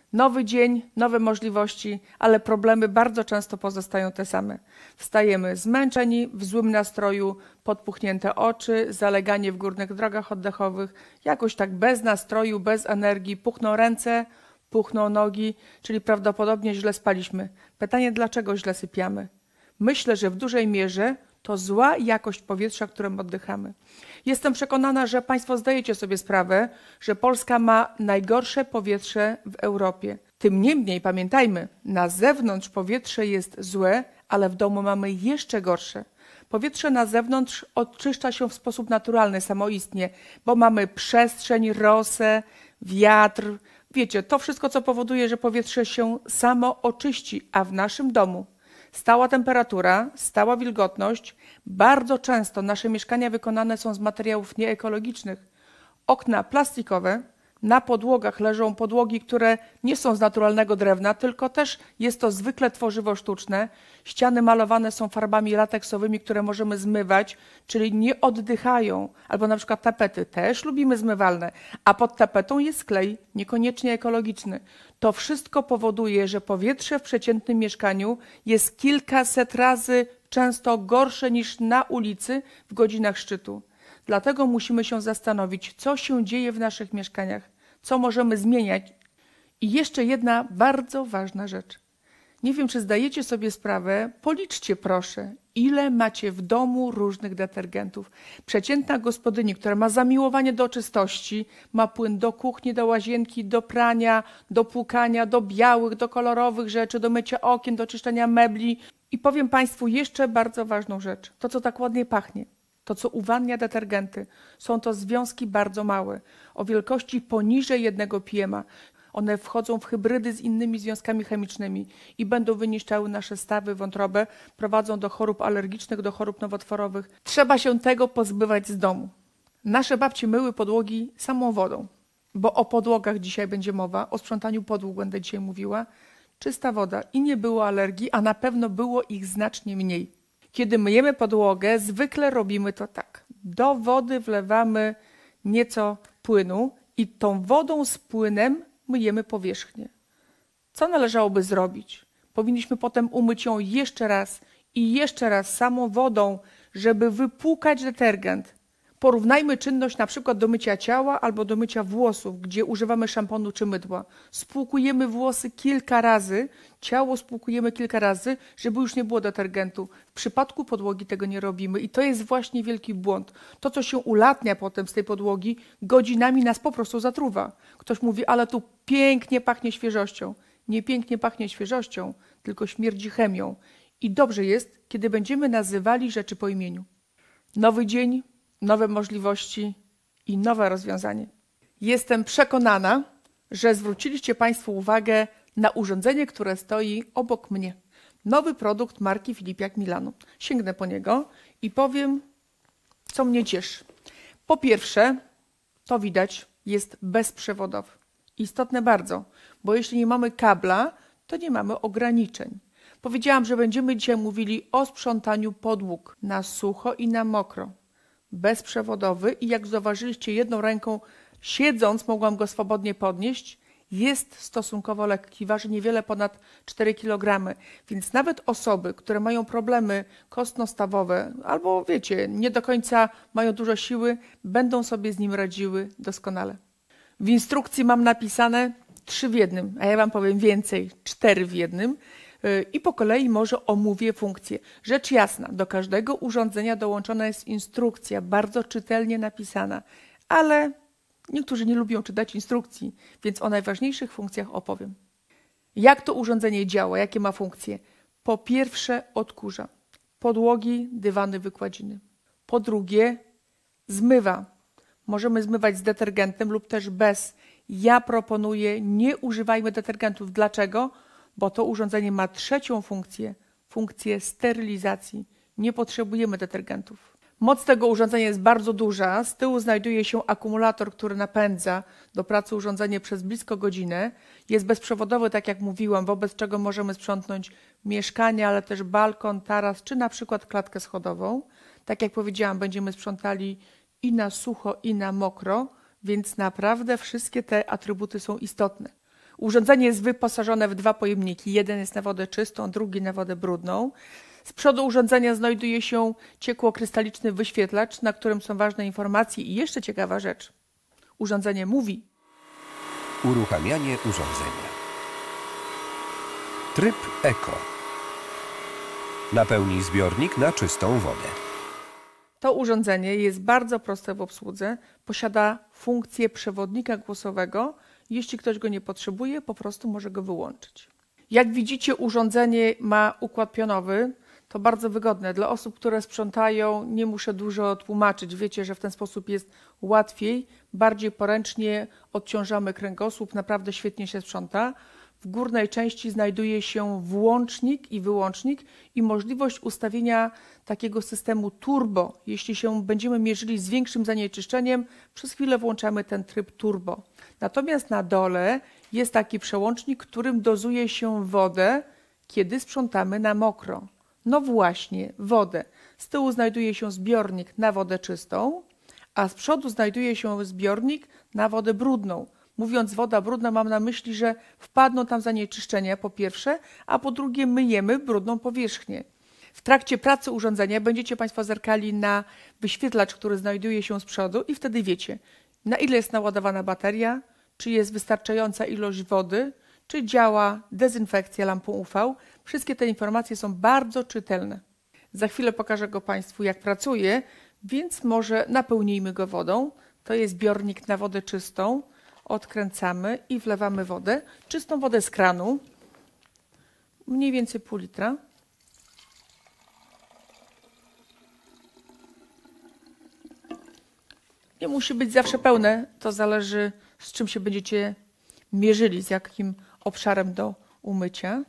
Nowy dzień, nowe możliwości, ale problemy bardzo często pozostają te same. Wstajemy zmęczeni, w złym nastroju, podpuchnięte oczy, zaleganie w górnych drogach oddechowych, jakoś tak bez nastroju, bez energii, puchną ręce, puchną nogi, czyli prawdopodobnie źle spaliśmy. Pytanie, dlaczego źle sypiamy? Myślę, że w dużej mierze to zła jakość powietrza, którym oddychamy. Jestem przekonana, że Państwo zdajecie sobie sprawę, że Polska ma najgorsze powietrze w Europie. Tym niemniej pamiętajmy, na zewnątrz powietrze jest złe, ale w domu mamy jeszcze gorsze. Powietrze na zewnątrz oczyszcza się w sposób naturalny, samoistnie, bo mamy przestrzeń, rosę, wiatr. Wiecie, to wszystko, co powoduje, że powietrze się samo oczyści, a w naszym domu stała temperatura, stała wilgotność. Bardzo często nasze mieszkania wykonane są z materiałów nieekologicznych. Okna plastikowe, na podłogach leżą podłogi, które nie są z naturalnego drewna, tylko też jest to zwykle tworzywo sztuczne. Ściany malowane są farbami lateksowymi, które możemy zmywać, czyli nie oddychają. Albo na przykład tapety też lubimy zmywalne, a pod tapetą jest klej, niekoniecznie ekologiczny. To wszystko powoduje, że powietrze w przeciętnym mieszkaniu jest kilkaset razy często gorsze niż na ulicy w godzinach szczytu. Dlatego musimy się zastanowić, co się dzieje w naszych mieszkaniach, co możemy zmieniać. I jeszcze jedna bardzo ważna rzecz. Nie wiem, czy zdajecie sobie sprawę, policzcie proszę, ile macie w domu różnych detergentów. Przeciętna gospodyni, która ma zamiłowanie do czystości, ma płyn do kuchni, do łazienki, do prania, do płukania, do białych, do kolorowych rzeczy, do mycia okien, do czyszczenia mebli. I powiem Państwu jeszcze bardzo ważną rzecz. To, co tak ładnie pachnie. To, co uwalnia detergenty, są to związki bardzo małe, o wielkości poniżej 1 pm. One wchodzą w hybrydy z innymi związkami chemicznymi i będą wyniszczały nasze stawy, wątrobę, prowadzą do chorób alergicznych, do chorób nowotworowych. Trzeba się tego pozbywać z domu. Nasze babcie myły podłogi samą wodą, bo o podłogach dzisiaj będzie mowa, o sprzątaniu podłóg będę dzisiaj mówiła. Czysta woda i nie było alergii, a na pewno było ich znacznie mniej. Kiedy myjemy podłogę, zwykle robimy to tak. Do wody wlewamy nieco płynu i tą wodą z płynem myjemy powierzchnię. Co należałoby zrobić? Powinniśmy potem umyć ją jeszcze raz i jeszcze raz samą wodą, żeby wypłukać detergent. Porównajmy czynność na przykład do mycia ciała albo do mycia włosów, gdzie używamy szamponu czy mydła. Spłukujemy włosy kilka razy, ciało spłukujemy kilka razy, żeby już nie było detergentu. W przypadku podłogi tego nie robimy i to jest właśnie wielki błąd. To, co się ulatnia potem z tej podłogi, godzinami nas po prostu zatruwa. Ktoś mówi, ale tu pięknie pachnie świeżością. Nie pięknie pachnie świeżością, tylko śmierdzi chemią. I dobrze jest, kiedy będziemy nazywali rzeczy po imieniu. Nowy dzień, nowe możliwości i nowe rozwiązanie. Jestem przekonana, że zwróciliście Państwo uwagę na urządzenie, które stoi obok mnie. Nowy produkt marki Filipiak Milanu. Sięgnę po niego i powiem, co mnie cieszy. Po pierwsze, to widać, jest bezprzewodowy. Istotne bardzo, bo jeśli nie mamy kabla, to nie mamy ograniczeń. Powiedziałam, że będziemy dzisiaj mówili o sprzątaniu podłóg na sucho i na mokro. Bezprzewodowy i jak zauważyliście, jedną ręką siedząc mogłam go swobodnie podnieść. Jest stosunkowo lekki, waży niewiele ponad 4 kg, więc nawet osoby, które mają problemy kostno-stawowe albo wiecie, nie do końca mają dużo siły, będą sobie z nim radziły doskonale. W instrukcji mam napisane 3 w 1, a ja Wam powiem więcej, 4 w 1. I po kolei może omówię funkcję. Rzecz jasna, do każdego urządzenia dołączona jest instrukcja, bardzo czytelnie napisana, ale niektórzy nie lubią czytać instrukcji, więc o najważniejszych funkcjach opowiem. Jak to urządzenie działa, jakie ma funkcje? Po pierwsze odkurza podłogi, dywany, wykładziny. Po drugie zmywa. Możemy zmywać z detergentem lub też bez. Ja proponuję, nie używajmy detergentów. Dlaczego? Bo to urządzenie ma trzecią funkcję, funkcję sterylizacji. Nie potrzebujemy detergentów. Moc tego urządzenia jest bardzo duża. Z tyłu znajduje się akumulator, który napędza do pracy urządzenie przez blisko godzinę. Jest bezprzewodowy, tak jak mówiłam, wobec czego możemy sprzątnąć mieszkanie, ale też balkon, taras, czy na przykład klatkę schodową. Tak jak powiedziałam, będziemy sprzątali i na sucho, i na mokro, więc naprawdę wszystkie te atrybuty są istotne. Urządzenie jest wyposażone w 2 pojemniki. Jeden jest na wodę czystą, drugi na wodę brudną. Z przodu urządzenia znajduje się ciekłokrystaliczny wyświetlacz, na którym są ważne informacje i jeszcze ciekawa rzecz. Urządzenie mówi. Uruchamianie urządzenia. Tryb Eko. Napełnij zbiornik na czystą wodę. To urządzenie jest bardzo proste w obsłudze. Posiada funkcję przewodnika głosowego. Jeśli ktoś go nie potrzebuje, po prostu może go wyłączyć. Jak widzicie, urządzenie ma układ pionowy. To bardzo wygodne. Dla osób, które sprzątają, nie muszę dużo tłumaczyć. Wiecie, że w ten sposób jest łatwiej, bardziej poręcznie odciążamy kręgosłup. Naprawdę świetnie się sprząta. W górnej części znajduje się włącznik i wyłącznik i możliwość ustawienia takiego systemu turbo. Jeśli się będziemy mierzyli z większym zanieczyszczeniem, przez chwilę włączamy ten tryb turbo. Natomiast na dole jest taki przełącznik, którym dozuje się wodę, kiedy sprzątamy na mokro. No właśnie, wodę. Z tyłu znajduje się zbiornik na wodę czystą, a z przodu znajduje się zbiornik na wodę brudną. Mówiąc woda brudna, mam na myśli, że wpadną tam zanieczyszczenia po pierwsze, a po drugie myjemy brudną powierzchnię. W trakcie pracy urządzenia będziecie Państwo zerkali na wyświetlacz, który znajduje się z przodu i wtedy wiecie, na ile jest naładowana bateria, czy jest wystarczająca ilość wody, czy działa dezynfekcja lampą UV. Wszystkie te informacje są bardzo czytelne. Za chwilę pokażę go Państwu, jak pracuje, więc może napełnijmy go wodą. To jest zbiornik na wodę czystą. Odkręcamy i wlewamy wodę. Czystą wodę z kranu. Mniej więcej pół litra. Nie musi być zawsze pełne. To zależy, z czym się będziecie mierzyli, z jakim obszarem do umycia.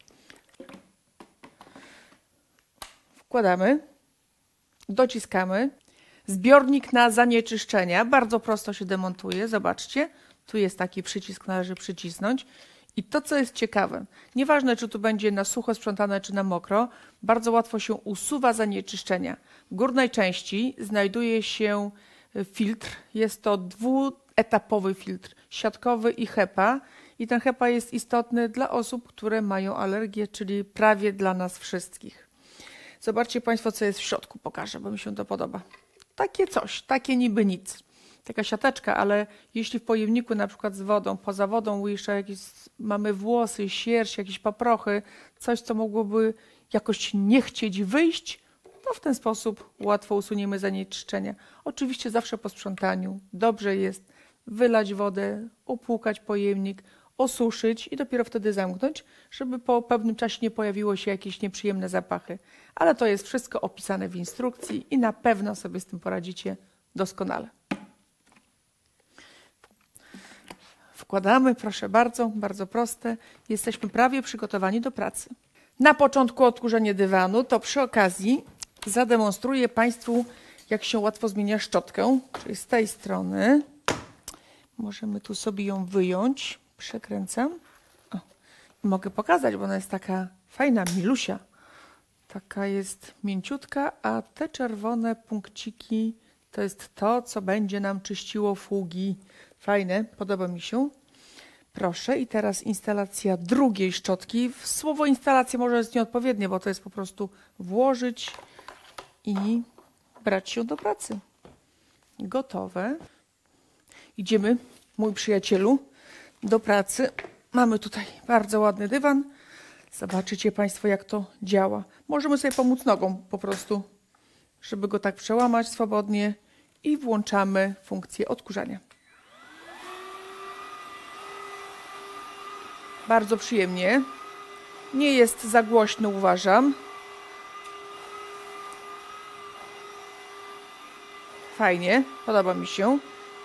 Wkładamy, dociskamy. Zbiornik na zanieczyszczenia bardzo prosto się demontuje. Zobaczcie, tu jest taki przycisk, należy przycisnąć. I to, co jest ciekawe, nieważne, czy tu będzie na sucho sprzątane, czy na mokro, bardzo łatwo się usuwa zanieczyszczenia. W górnej części znajduje się filtr. Jest to dwuetapowy filtr, siatkowy i HEPA. I ten HEPA jest istotny dla osób, które mają alergię, czyli prawie dla nas wszystkich. Zobaczcie Państwo, co jest w środku. Pokażę, bo mi się to podoba. Takie coś, takie niby nic. Taka siateczka, ale jeśli w pojemniku na przykład z wodą, poza wodą jeszcze jakieś mamy włosy, sierść, jakieś paprochy, coś, co mogłoby jakoś nie chcieć wyjść, to w ten sposób łatwo usuniemy zanieczyszczenia. Oczywiście zawsze po sprzątaniu dobrze jest wylać wodę, opłukać pojemnik, osuszyć i dopiero wtedy zamknąć, żeby po pewnym czasie nie pojawiło się jakieś nieprzyjemne zapachy. Ale to jest wszystko opisane w instrukcji i na pewno sobie z tym poradzicie doskonale. Wkładamy, proszę bardzo, bardzo proste. Jesteśmy prawie przygotowani do pracy. Na początku odkurzenie dywanu, to przy okazji zademonstruję Państwu, jak się łatwo zmienia szczotkę, czyli z tej strony. Możemy tu sobie ją wyjąć. Przekręcam. O, mogę pokazać, bo ona jest taka fajna, milusia. Taka jest mięciutka, a te czerwone punkciki to jest to, co będzie nam czyściło fugi. Fajne, podoba mi się. Proszę, i teraz instalacja drugiej szczotki. Słowo instalacja może jest nieodpowiednie, bo to jest po prostu włożyć i brać się do pracy. Gotowe. Idziemy, mój przyjacielu, do pracy. Mamy tutaj bardzo ładny dywan. Zobaczycie Państwo, jak to działa. Możemy sobie pomóc nogą po prostu, żeby go tak przełamać swobodnie i włączamy funkcję odkurzania. Bardzo przyjemnie. Nie jest za głośno, uważam. Fajnie, podoba mi się.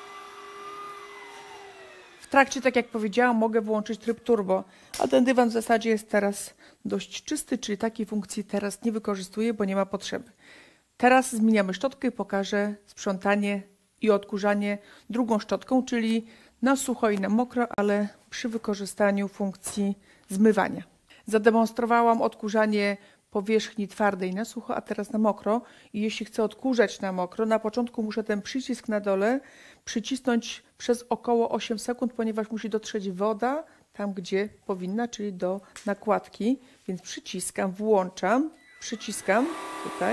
W trakcie, tak jak powiedziałam, mogę włączyć tryb turbo, a ten dywan w zasadzie jest teraz dość czysty, czyli takiej funkcji teraz nie wykorzystuję, bo nie ma potrzeby. Teraz zmieniamy szczotkę i pokażę sprzątanie i odkurzanie drugą szczotką, czyli na sucho i na mokro, ale przy wykorzystaniu funkcji zmywania. Zademonstrowałam odkurzanie powierzchni twardej na sucho, a teraz na mokro. I jeśli chcę odkurzać na mokro, na początku muszę ten przycisk na dole przycisnąć przez około 8 sekund, ponieważ musi dotrzeć woda tam gdzie powinna, czyli do nakładki, więc przyciskam, włączam, przyciskam tutaj.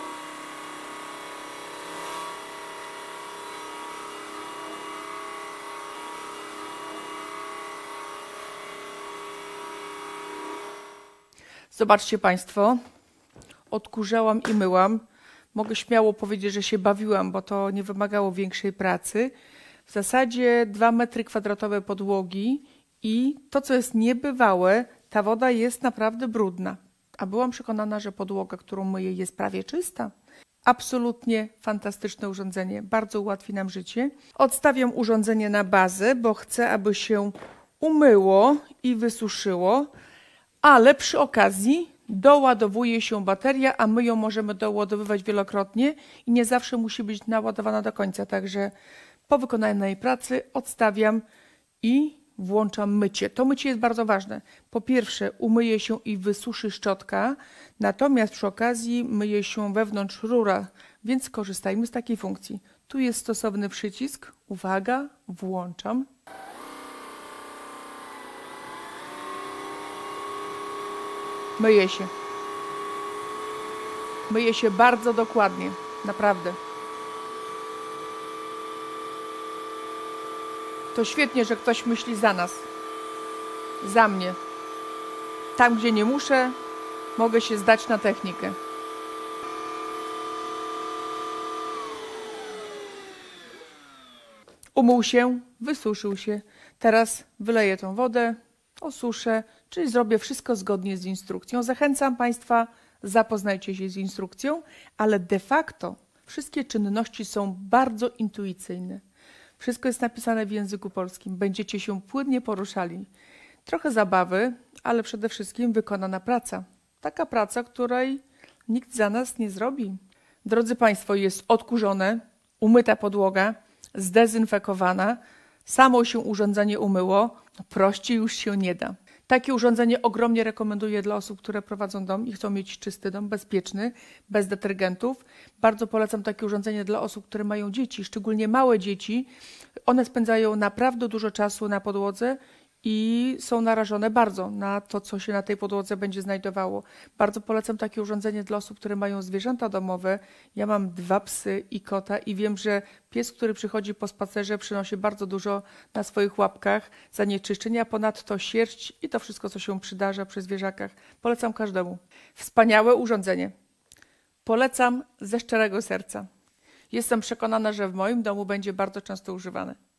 Zobaczcie Państwo, odkurzałam i myłam. Mogę śmiało powiedzieć, że się bawiłam, bo to nie wymagało większej pracy. W zasadzie 2 metry kwadratowe podłogi i to, co jest niebywałe, ta woda jest naprawdę brudna. A byłam przekonana, że podłoga, którą myję, jest prawie czysta. Absolutnie fantastyczne urządzenie, bardzo ułatwi nam życie. Odstawiam urządzenie na bazę, bo chcę, aby się umyło i wysuszyło, ale przy okazji doładowuje się bateria, a my ją możemy doładowywać wielokrotnie i nie zawsze musi być naładowana do końca. Także po wykonanej pracy odstawiam i włączam mycie. To mycie jest bardzo ważne. Po pierwsze umyje się i wysuszy szczotka, natomiast przy okazji myje się wewnątrz rura, więc korzystajmy z takiej funkcji. Tu jest stosowny przycisk. Uwaga, włączam. Myje się. Myje się bardzo dokładnie. Naprawdę. To świetnie, że ktoś myśli za nas. Za mnie. Tam, gdzie nie muszę, mogę się zdać na technikę. Umył się, wysuszył się. Teraz wyleję tą wodę, osuszę, czyli zrobię wszystko zgodnie z instrukcją. Zachęcam Państwa, zapoznajcie się z instrukcją, ale de facto wszystkie czynności są bardzo intuicyjne. Wszystko jest napisane w języku polskim. Będziecie się płynnie poruszali. Trochę zabawy, ale przede wszystkim wykonana praca. Taka praca, której nikt za nas nie zrobi. Drodzy Państwo, jest odkurzone, umyta podłoga, zdezynfekowana, samo się urządzenie umyło, prościej już się nie da. Takie urządzenie ogromnie rekomenduję dla osób, które prowadzą dom i chcą mieć czysty dom, bezpieczny, bez detergentów. Bardzo polecam takie urządzenie dla osób, które mają dzieci, szczególnie małe dzieci. One spędzają naprawdę dużo czasu na podłodze i są narażone bardzo na to, co się na tej podłodze będzie znajdowało. Bardzo polecam takie urządzenie dla osób, które mają zwierzęta domowe. Ja mam 2 psy i kota i wiem, że pies, który przychodzi po spacerze, przynosi bardzo dużo na swoich łapkach zanieczyszczenia, ponadto sierść i to wszystko, co się przydarza przy zwierzakach. Polecam każdemu. Wspaniałe urządzenie. Polecam ze szczerego serca. Jestem przekonana, że w moim domu będzie bardzo często używane.